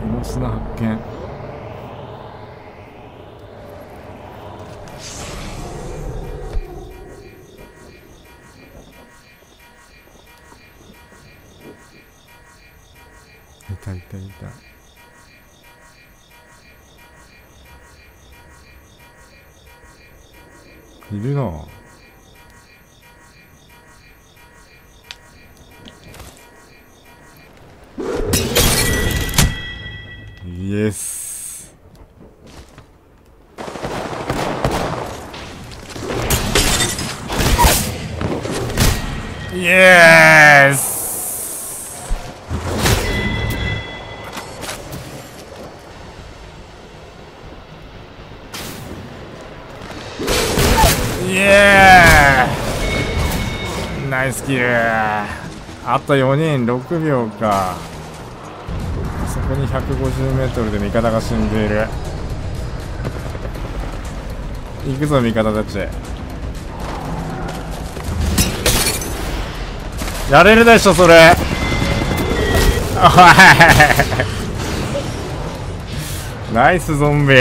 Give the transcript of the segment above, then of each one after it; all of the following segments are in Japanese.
モスナ発見。いたいたいた。いるな。イエス。イエス。イエーイ。ナイスキル。あと4人、6秒か。そこに 150m で味方が死んでいる。行くぞ味方たち。やれるでしょそれ。おいナイスゾンビ。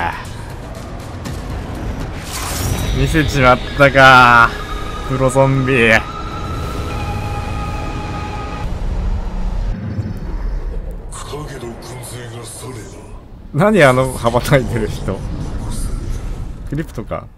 見せちまったかプロゾンビ。何あの羽ばたいてる人。クリプトか。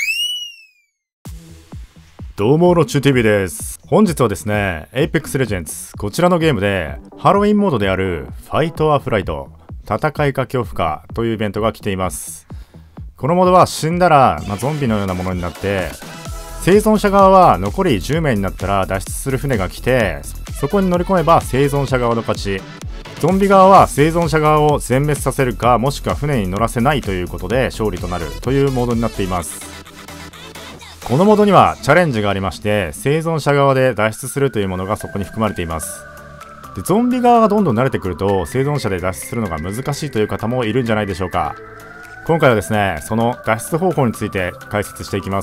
どうもロッチュ TV です。本日はですね Apex Legends こちらのゲームでハロウィンモードであるファイトアフライト戦いか恐怖かというイベントが来ています。このモードは死んだら、ゾンビのようなものになって、生存者側は残り10名になったら脱出する船が来て、そこに乗り込めば生存者側の勝ち。ゾンビ側は生存者側を全滅させるか、もしくは船に乗らせないということで勝利となるというモードになっています。このモードにはチャレンジがありまして、生存者側で脱出するというものがそこに含まれています。でゾンビ側がどんどん慣れてくると、生存者で脱出するのが難しいという方もいるんじゃないでしょうか。今回はですね、その脱出方法について解説していきます。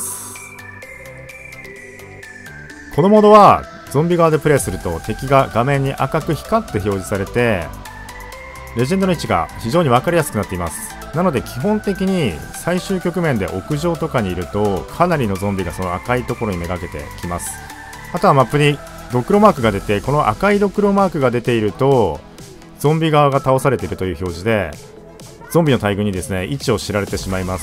このモードはゾンビ側でプレイすると敵が画面に赤く光って表示されて、レジェンドの位置が非常に分かりやすくなっています。なので基本的に最終局面で屋上とかにいるとかなりのゾンビがその赤いところにめがけてきます。あとはマップにドクロマークが出て、この赤いドクロマークが出ているとゾンビ側が倒されているという表示で、ゾンビの大群にですね位置を知られてしまいます。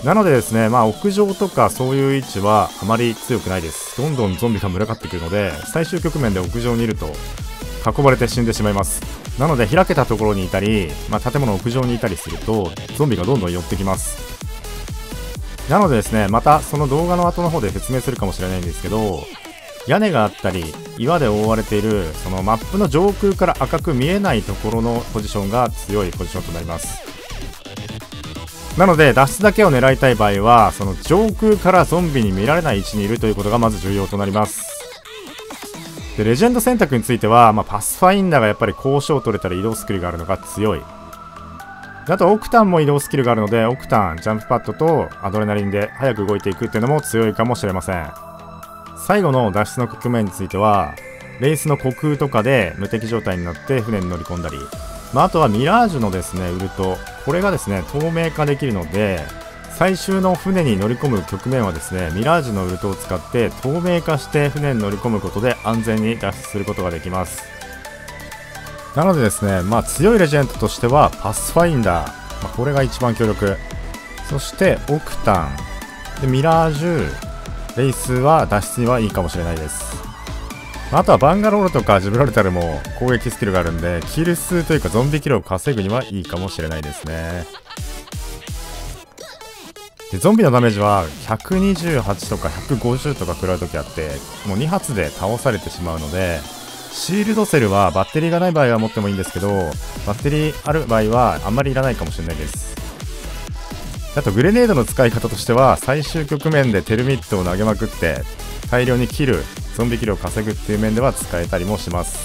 なのでですね、屋上とかそういう位置はあまり強くないです。どんどんゾンビが群がってくるので、最終局面で屋上にいると囲まれて死んでしまいます。なので開けたところにいたり、建物屋上にいたりするとゾンビがどんどん寄ってきます。なのでですね、またその動画の後の方で説明するかもしれないんですけど、屋根があったり岩で覆われているそのマップの上空から赤く見えないところのポジションが強いポジションとなります。なので脱出だけを狙いたい場合は、その上空からゾンビに見られない位置にいるということがまず重要となります。でレジェンド選択については、パスファインダーがやっぱり交渉を取れたり移動スキルがあるのが強い。あとオクタンも移動スキルがあるので、オクタンジャンプパッドとアドレナリンで早く動いていくっていうのも強いかもしれません。最後の脱出の局面については、レースの虚空とかで無敵状態になって船に乗り込んだり、あとはミラージュのですねウルト、これがですね透明化できるので、最終の船に乗り込む局面はですねミラージュのウルトを使って透明化して船に乗り込むことで安全に脱出することができます。なのでですね、強いレジェンドとしてはパスファインダー、これが一番強力。そしてオクタンでミラージュレイスは脱出にはいいかもしれないです。あとはバンガロールとかジブラルタルも攻撃スキルがあるんで、キル数というかゾンビキルを稼ぐにはいいかもしれないですね。でゾンビのダメージは128とか150とか食らう時あって、もう2発で倒されてしまうので、シールドセルはバッテリーがない場合は持ってもいいんですけど、バッテリーある場合はあんまりいらないかもしれないです。あとグレネードの使い方としては、最終局面でテルミットを投げまくって大量にキル、ゾンビキルを稼ぐっていう面では使えたりもします。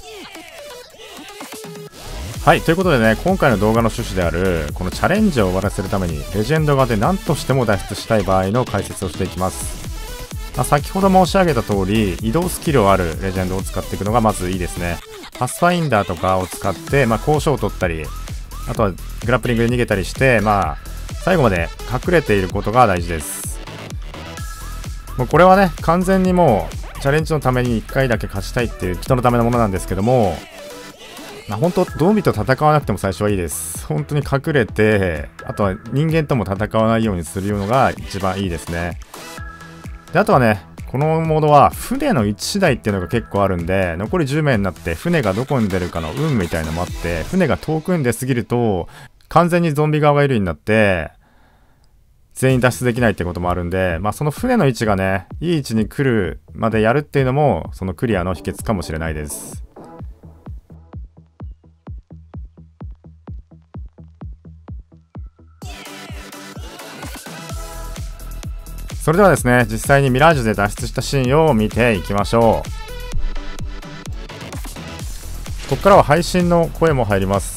はい、ということでね、今回の動画の趣旨であるこのチャレンジを終わらせるためにレジェンド側で何としても脱出したい場合の解説をしていきます。先ほど申し上げた通り、移動スキルをあるレジェンドを使っていくのがまずいいですね。 パスファインダーとかを使って、交渉を取ったり、あとはグラップリングで逃げたりして、最後まで隠れていることが大事です。もうこれはね、完全にもうチャレンジのために1回だけ勝ちたいっていう人のためのものなんですけども、本当ゾンビと戦わなくても最初はいいです。本当に隠れて、あとは人間とも戦わないようにするのが一番いいですね。で、あとはね、このモードは船の位置次第っていうのが結構あるんで、残り10名になって船がどこに出るかの運みたいなのもあって、船が遠くに出すぎると完全にゾンビ側がいるようになって全員脱出できないってこともあるんで、その船の位置がね、いい位置に来るまでやるっていうのもそのクリアの秘訣かもしれないです。それではですね、実際にミラージュで脱出したシーンを見ていきましょう。ここからは配信の声も入ります。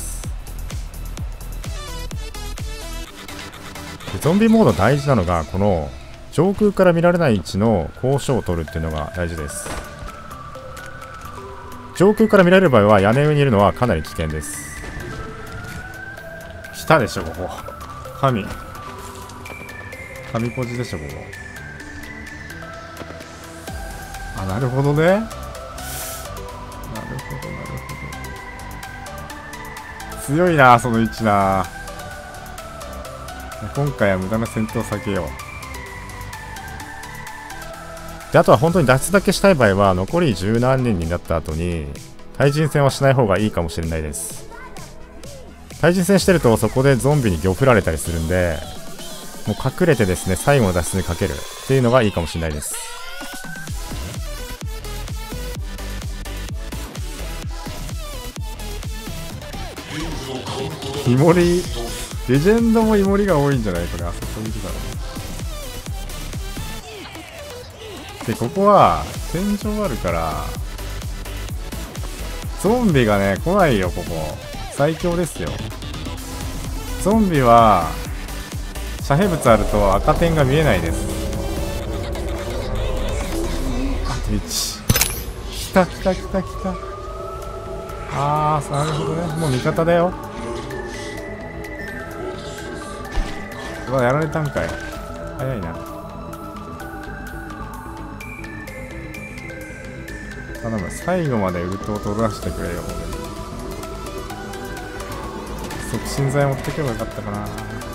ゾンビモード大事なのが、この上空から見られない位置の高所を取るっていうのが大事です。上空から見られる場合は屋根上にいるのはかなり危険です。来たでしょ、ここ。神ポジでしょ、ここ。なるほどね。なるほど。強いな、その位置な。今回は無駄な戦闘を避けよう。で、あとは本当に脱出だけしたい場合は、残り十何人になった後に、対人戦はしない方がいいかもしれないです。対人戦してると、そこでゾンビに魚振られたりするんで、もう隠れてですね、最後の脱出にかけるっていうのがいいかもしれないです。イモリ、レジェンドもイモリが多いんじゃないこれ、あそこ見てたら。で、ここは天井あるからゾンビがね来ないよ。ここ最強ですよ。ゾンビは遮蔽物あると赤点が見えないです。あと1。来た。なるほどね。もう味方だよ。うわ、やられたんかい。早いな。頼む、最後までウルトを取らせてくれよ。促進剤持ってけばよかったかな。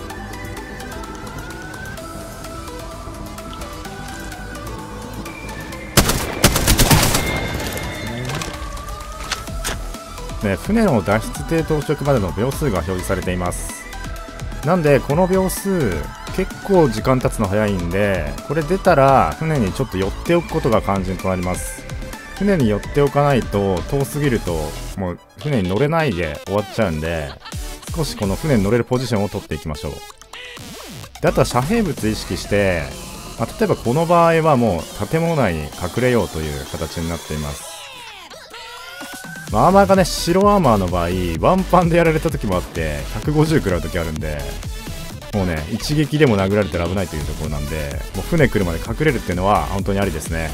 船の脱出艇到着までの秒数が表示されています。なんでこの秒数結構時間経つの早いんで、これ出たら船にちょっと寄っておくことが肝心となります。船に寄っておかないと、遠すぎるともう船に乗れないで終わっちゃうんで、少しこの船に乗れるポジションを取っていきましょう。で、あとは遮蔽物意識して、例えばこの場合はもう建物内に隠れようという形になっています。アーマーがね、白アーマーの場合ワンパンでやられた時もあって150食らう時あるんで、もうね一撃でも殴られたら危ないというところなんで、もう船来るまで隠れるっていうのは本当にありですね。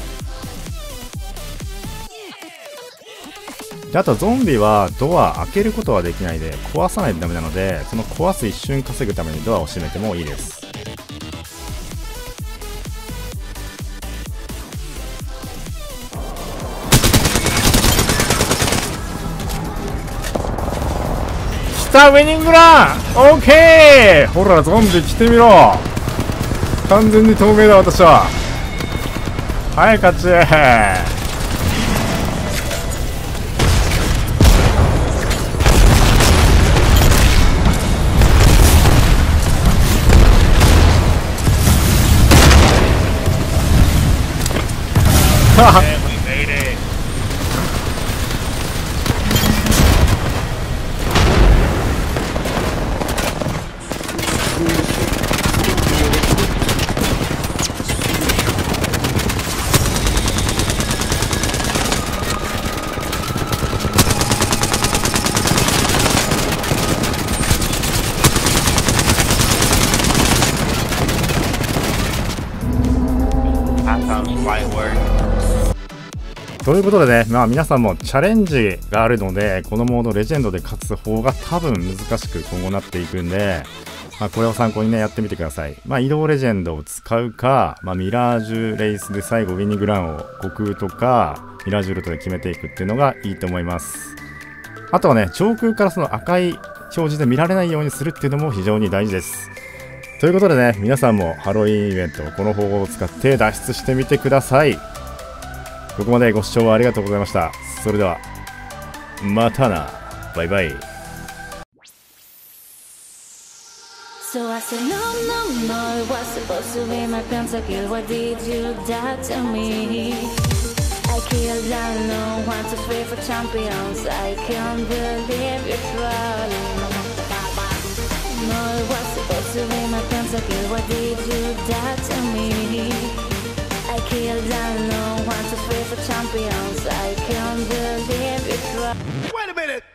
で、あとゾンビはドア開けることはできないで壊さないとダメなので、その壊す一瞬稼ぐためにドアを閉めてもいいです。さあ、ウィニングラン OK。 ほらゾンビ来てみろ。完全に透明だ私は。はい、勝ち。 ということでね、皆さんもチャレンジがあるので、このモードレジェンドで勝つ方が多分難しく今後なっていくんで、これを参考にね、やってみてください。移動レジェンドを使うか、ミラージュレースで最後ウィニングランを悟空とか、ミラージュルートで決めていくっていうのがいいと思います。あとはね、上空からその赤い表示で見られないようにするっていうのも非常に大事です。ということでね、皆さんもハロウィンイベント、この方法を使って脱出してみてください。ここまでご視聴ありがとうございました。それでは、またな。バイバイ。 So I said no, no, no, it was supposed to be my pentakill. Why did you die to me? I killed down no 1, 2, 3 for champions. I can't believe you're trolling. No, it was supposed to be my pentakill. Why did you die to me? I killed down no 1, 2, 3 for champions. I can't believe you're trolling. Wait a minute!